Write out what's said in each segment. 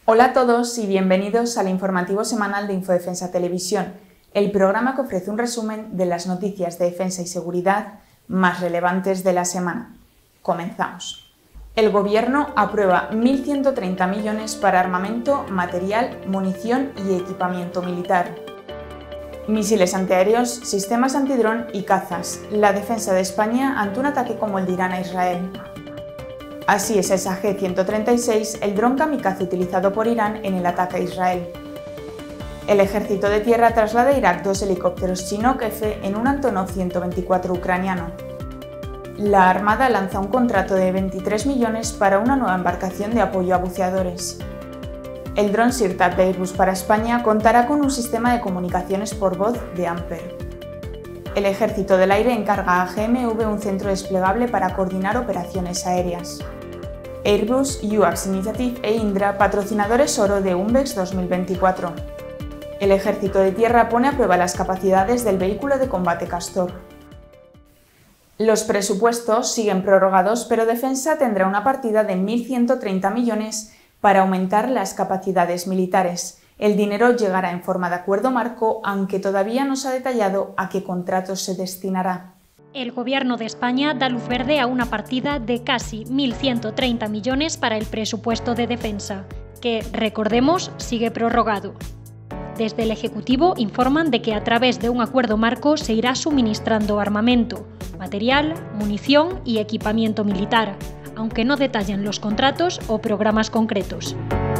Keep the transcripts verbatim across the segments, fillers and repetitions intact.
Hola a todos y bienvenidos al informativo semanal de Infodefensa Televisión, el programa que ofrece un resumen de las noticias de defensa y seguridad más relevantes de la semana. Comenzamos. El Gobierno aprueba mil ciento treinta millones para armamento, material, munición y equipamiento militar. Misiles antiaéreos, sistemas antidrón y cazas. La defensa de España ante un ataque como el de Irán a Israel. Así es esa G ciento treinta y seis, el dron kamikaze utilizado por Irán en el ataque a Israel. El ejército de tierra traslada a Irak dos helicópteros Chinook F en un Antonov ciento veinticuatro ucraniano. La Armada lanza un contrato de veintitrés millones para una nueva embarcación de apoyo a buceadores. El dron SIRTAP de Airbus para España contará con un sistema de comunicaciones por voz de Ampere. El Ejército del Aire encarga a G M V un centro desplegable para coordinar operaciones aéreas. Airbus, U A X Initiative e Indra, patrocinadores oro de UNBEX dos mil veinticuatro. El Ejército de Tierra pone a prueba las capacidades del vehículo de combate Castor. Los presupuestos siguen prorrogados, pero Defensa tendrá una partida de mil ciento treinta millones para aumentar las capacidades militares. El dinero llegará en forma de acuerdo marco, aunque todavía no se ha detallado a qué contratos se destinará. El Gobierno de España da luz verde a una partida de casi mil ciento treinta millones para el presupuesto de defensa, que, recordemos, sigue prorrogado. Desde el Ejecutivo informan de que a través de un acuerdo marco se irá suministrando armamento, material, munición y equipamiento militar, aunque no detallan los contratos o programas concretos.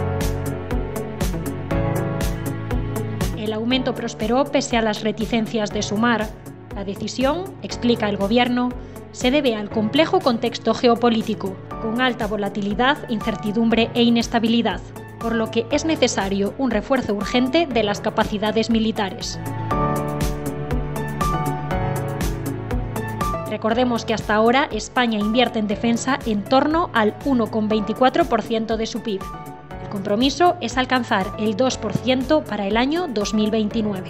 El aumento prosperó pese a las reticencias de Sumar. La decisión, explica el Gobierno, se debe al complejo contexto geopolítico, con alta volatilidad, incertidumbre e inestabilidad, por lo que es necesario un refuerzo urgente de las capacidades militares. Recordemos que hasta ahora España invierte en defensa en torno al uno coma veinticuatro por ciento de su P I B. El compromiso es alcanzar el dos por ciento para el año dos mil veintinueve.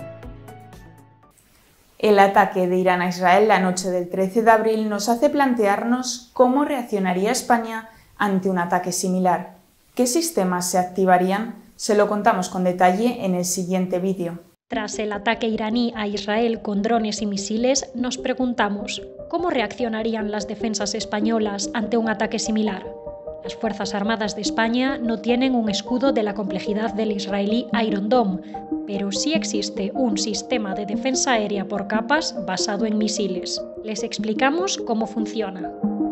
El ataque de Irán a Israel la noche del trece de abril nos hace plantearnos cómo reaccionaría España ante un ataque similar. ¿Qué sistemas se activarían? Se lo contamos con detalle en el siguiente vídeo. Tras el ataque iraní a Israel con drones y misiles, nos preguntamos ¿cómo reaccionarían las defensas españolas ante un ataque similar? Las Fuerzas Armadas de España no tienen un escudo de la complejidad del israelí Iron Dome, pero sí existe un sistema de defensa aérea por capas basado en misiles. Les explicamos cómo funciona.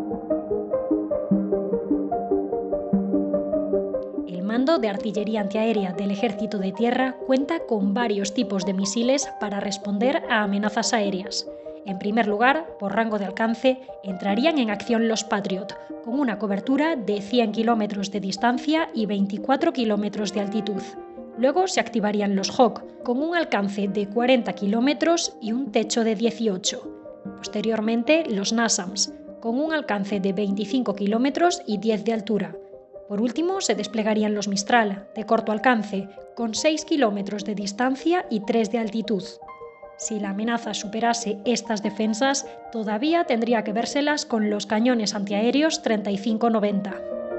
El Mando de Artillería Antiaérea del Ejército de Tierra cuenta con varios tipos de misiles para responder a amenazas aéreas. En primer lugar, por rango de alcance, entrarían en acción los Patriot, con una cobertura de cien kilómetros de distancia y veinticuatro kilómetros de altitud. Luego se activarían los Hawk, con un alcance de cuarenta kilómetros y un techo de dieciocho. Posteriormente, los NASAMS, con un alcance de veinticinco kilómetros y diez de altura. Por último, se desplegarían los Mistral, de corto alcance, con seis kilómetros de distancia y tres de altitud. Si la amenaza superase estas defensas, todavía tendría que vérselas con los cañones antiaéreos treinta y cinco noventa.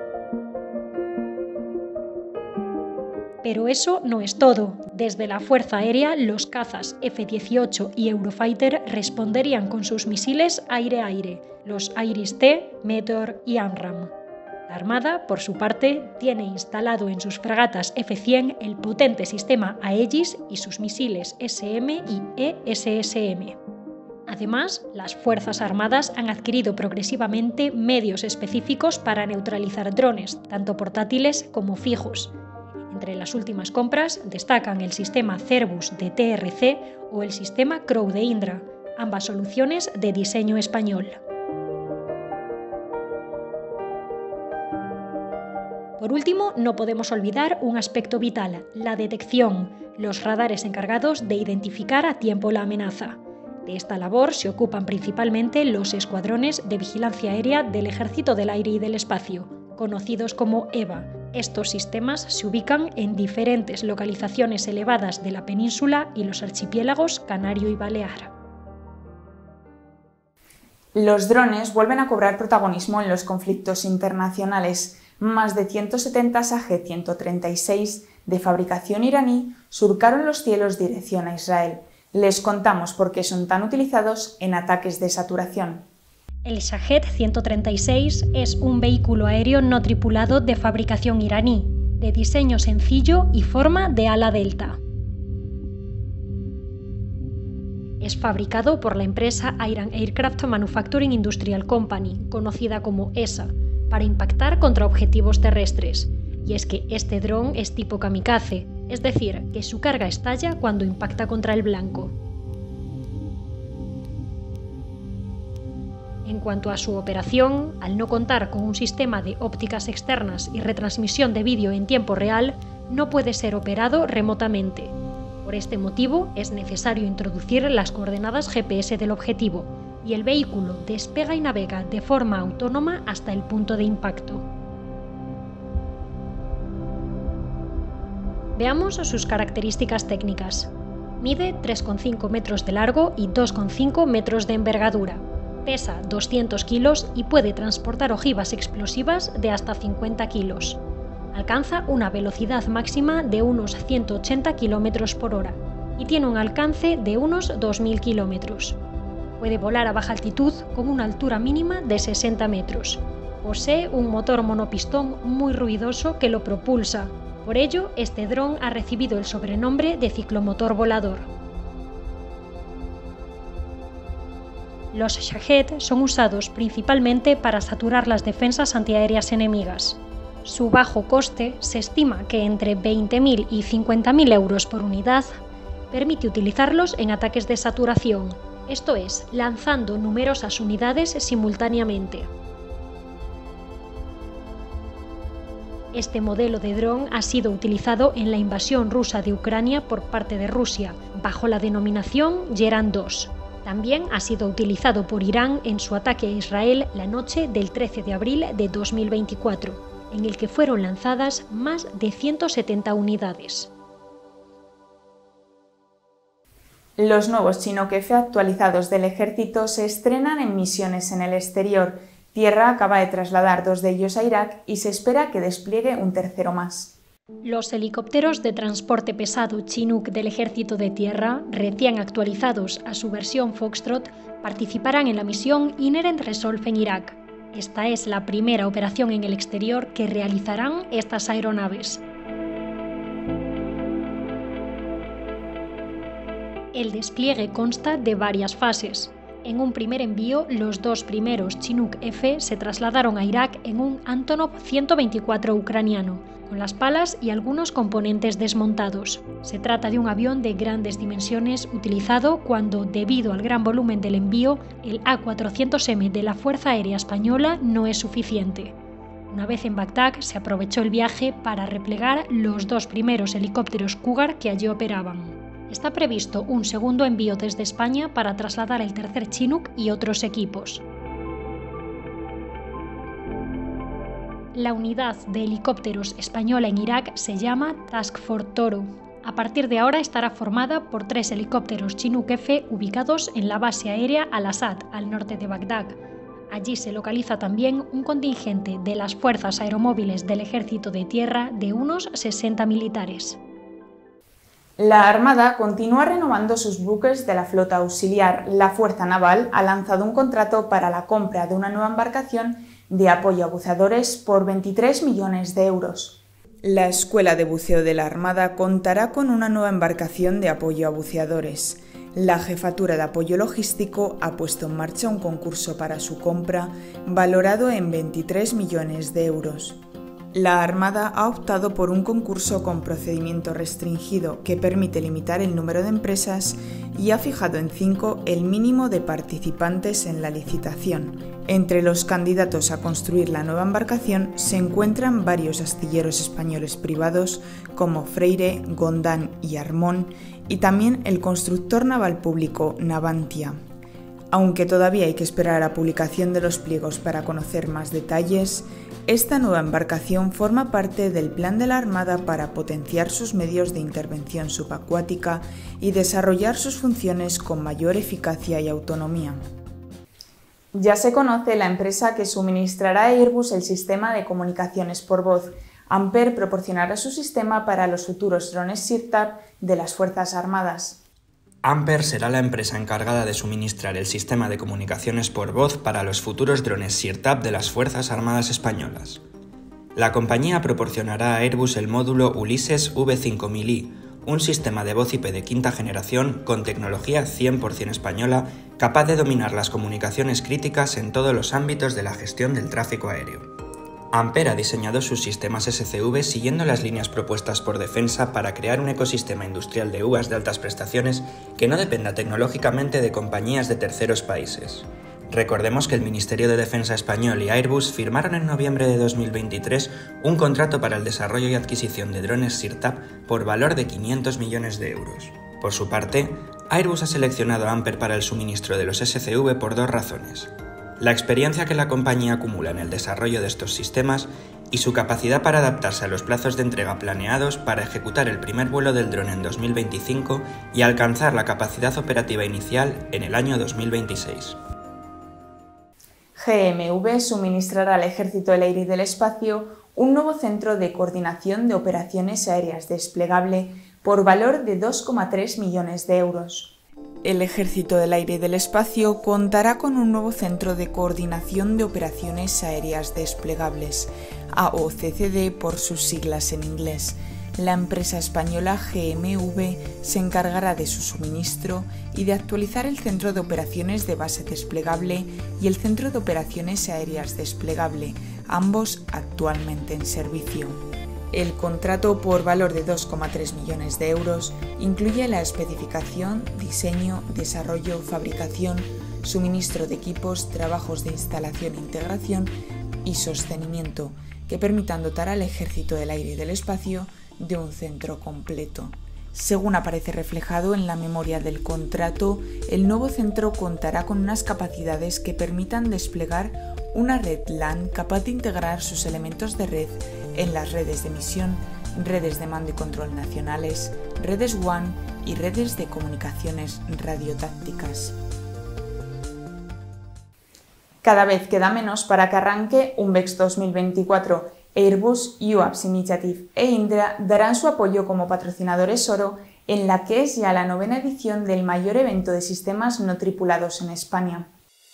Pero eso no es todo. Desde la Fuerza Aérea, los cazas F dieciocho y Eurofighter responderían con sus misiles aire-aire, los Iris-T, Meteor y AMRAAM. La Armada, por su parte, tiene instalado en sus fragatas F cien el potente sistema Aegis y sus misiles S M y E S S M. Además, las Fuerzas Armadas han adquirido progresivamente medios específicos para neutralizar drones, tanto portátiles como fijos. Entre las últimas compras destacan el sistema Cerberus de T R C o el sistema Crow de Indra, ambas soluciones de diseño español. Por último, no podemos olvidar un aspecto vital, la detección, los radares encargados de identificar a tiempo la amenaza. De esta labor se ocupan principalmente los escuadrones de vigilancia aérea del Ejército del Aire y del Espacio, conocidos como EVA. Estos sistemas se ubican en diferentes localizaciones elevadas de la península y los archipiélagos Canario y Balear. Los drones vuelven a cobrar protagonismo en los conflictos internacionales. más de ciento setenta Shahed ciento treinta y seis de fabricación iraní surcaron los cielos dirección a Israel. Les contamos por qué son tan utilizados en ataques de saturación. El Shahed ciento treinta y seis es un vehículo aéreo no tripulado de fabricación iraní, de diseño sencillo y forma de ala delta. Es fabricado por la empresa Iran Aircraft Manufacturing Industrial Company, conocida como E S A, para impactar contra objetivos terrestres. Y es que este dron es tipo kamikaze, es decir, que su carga estalla cuando impacta contra el blanco. En cuanto a su operación, al no contar con un sistema de ópticas externas y retransmisión de vídeo en tiempo real, no puede ser operado remotamente. Por este motivo, es necesario introducir las coordenadas G P S del objetivo, y el vehículo despega y navega de forma autónoma hasta el punto de impacto. Veamos sus características técnicas. Mide tres coma cinco metros de largo y dos coma cinco metros de envergadura. Pesa doscientos kilos y puede transportar ojivas explosivas de hasta cincuenta kilos. Alcanza una velocidad máxima de unos ciento ochenta kilómetros por hora y tiene un alcance de unos dos mil kilómetros. Puede volar a baja altitud con una altura mínima de sesenta metros. Posee un motor monopistón muy ruidoso que lo propulsa. Por ello, este dron ha recibido el sobrenombre de ciclomotor volador. Los Shahed son usados principalmente para saturar las defensas antiaéreas enemigas. Su bajo coste, se estima que entre veinte mil y cincuenta mil euros por unidad, permite utilizarlos en ataques de saturación, esto es, lanzando numerosas unidades simultáneamente. Este modelo de dron ha sido utilizado en la invasión rusa de Ucrania por parte de Rusia, bajo la denominación Geran dos. También ha sido utilizado por Irán en su ataque a Israel la noche del trece de abril de dos mil veinticuatro. En el que fueron lanzadas más de ciento setenta unidades. Los nuevos Chinook F actualizados del ejército se estrenan en misiones en el exterior. Tierra acaba de trasladar dos de ellos a Irak y se espera que despliegue un tercero más. Los helicópteros de transporte pesado Chinook del ejército de tierra, recién actualizados a su versión Foxtrot, participarán en la misión Inherent Resolve en Irak. Esta es la primera operación en el exterior que realizarán estas aeronaves. El despliegue consta de varias fases. En un primer envío, los dos primeros Chinook F se trasladaron a Irak en un Antonov ciento veinticuatro ucraniano, con las palas y algunos componentes desmontados. Se trata de un avión de grandes dimensiones utilizado cuando, debido al gran volumen del envío, el A cuatrocientos eme de la Fuerza Aérea Española no es suficiente. Una vez en Bagdad, se aprovechó el viaje para replegar los dos primeros helicópteros Cougar que allí operaban. Está previsto un segundo envío desde España para trasladar el tercer Chinook y otros equipos. La unidad de helicópteros española en Irak se llama Task Force Toro. A partir de ahora estará formada por tres helicópteros Chinook F ubicados en la base aérea Al-Assad, al norte de Bagdad. Allí se localiza también un contingente de las fuerzas aeromóviles del ejército de tierra de unos sesenta militares. La Armada continúa renovando sus buques de la flota auxiliar. La Fuerza Naval ha lanzado un contrato para la compra de una nueva embarcación de apoyo a buceadores por veintitrés millones de euros. La Escuela de Buceo de la Armada contará con una nueva embarcación de apoyo a buceadores. La Jefatura de Apoyo Logístico ha puesto en marcha un concurso para su compra valorado en veintitrés millones de euros. La Armada ha optado por un concurso con procedimiento restringido que permite limitar el número de empresas y ha fijado en cinco el mínimo de participantes en la licitación. Entre los candidatos a construir la nueva embarcación se encuentran varios astilleros españoles privados como Freire, Gondán y Armón y también el constructor naval público Navantia. Aunque todavía hay que esperar a la publicación de los pliegos para conocer más detalles, esta nueva embarcación forma parte del plan de la Armada para potenciar sus medios de intervención subacuática y desarrollar sus funciones con mayor eficacia y autonomía. Ya se conoce la empresa que suministrará a Airbus el sistema de comunicaciones por voz. Ampere proporcionará su sistema para los futuros drones SIRTAP de las Fuerzas Armadas. Ampere será la empresa encargada de suministrar el sistema de comunicaciones por voz para los futuros drones SIRTAP de las Fuerzas Armadas españolas. La compañía proporcionará a Airbus el módulo Ulises V cinco mil i, un sistema de voz I P de quinta generación con tecnología cien por cien española, capaz de dominar las comunicaciones críticas en todos los ámbitos de la gestión del tráfico aéreo. Ampere ha diseñado sus sistemas S C V siguiendo las líneas propuestas por Defensa para crear un ecosistema industrial de U A S de altas prestaciones que no dependa tecnológicamente de compañías de terceros países. Recordemos que el Ministerio de Defensa español y Airbus firmaron en noviembre de dos mil veintitrés un contrato para el desarrollo y adquisición de drones SIRTAP por valor de quinientos millones de euros. Por su parte, Airbus ha seleccionado a Ampere para el suministro de los S C V por dos razones: la experiencia que la compañía acumula en el desarrollo de estos sistemas y su capacidad para adaptarse a los plazos de entrega planeados para ejecutar el primer vuelo del dron en dos mil veinticinco y alcanzar la capacidad operativa inicial en el año dos mil veintiséis. G M V suministrará al Ejército del Aire y del Espacio un nuevo centro de coordinación de operaciones aéreas desplegable por valor de dos coma tres millones de euros. El Ejército del Aire y del Espacio contará con un nuevo Centro de Coordinación de Operaciones Aéreas Desplegables, A O C C D por sus siglas en inglés. La empresa española G M V se encargará de su suministro y de actualizar el Centro de Operaciones de Base Desplegable y el Centro de Operaciones Aéreas Desplegable, ambos actualmente en servicio. El contrato por valor de dos coma tres millones de euros incluye la especificación, diseño, desarrollo, fabricación, suministro de equipos, trabajos de instalación e integración y sostenimiento que permitan dotar al Ejército del Aire y del Espacio de un centro completo. Según aparece reflejado en la memoria del contrato, el nuevo centro contará con unas capacidades que permitan desplegar una red LAN capaz de integrar sus elementos de red en las redes de misión, redes de mando y control nacionales, redes W A N y redes de comunicaciones radiotácticas. Cada vez queda menos para que arranque UNVEX dos mil veinticuatro. Airbus, U A P S Initiative e Indra darán su apoyo como patrocinadores oro en la que es ya la novena edición del mayor evento de sistemas no tripulados en España.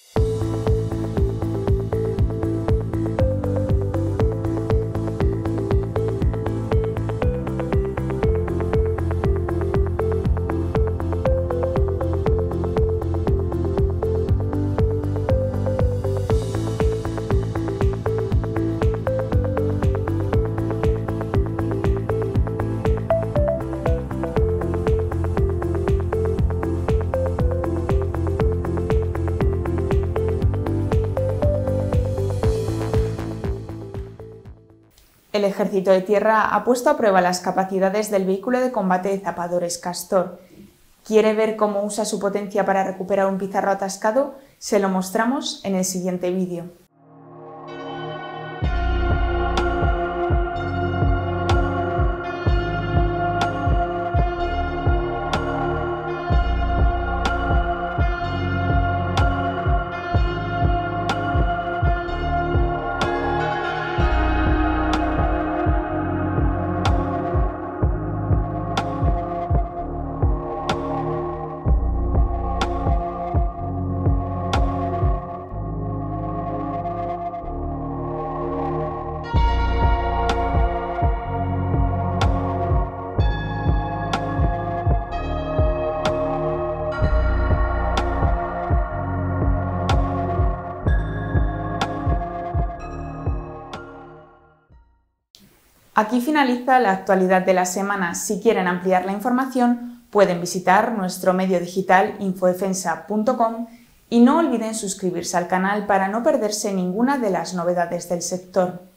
El Ejército de Tierra ha puesto a prueba las capacidades del vehículo de combate de zapadores Castor. ¿Quiere ver cómo usa su potencia para recuperar un pizarro atascado? Se lo mostramos en el siguiente vídeo. Aquí finaliza la actualidad de la semana. Si quieren ampliar la información, pueden visitar nuestro medio digital infodefensa punto com y no olviden suscribirse al canal para no perderse ninguna de las novedades del sector.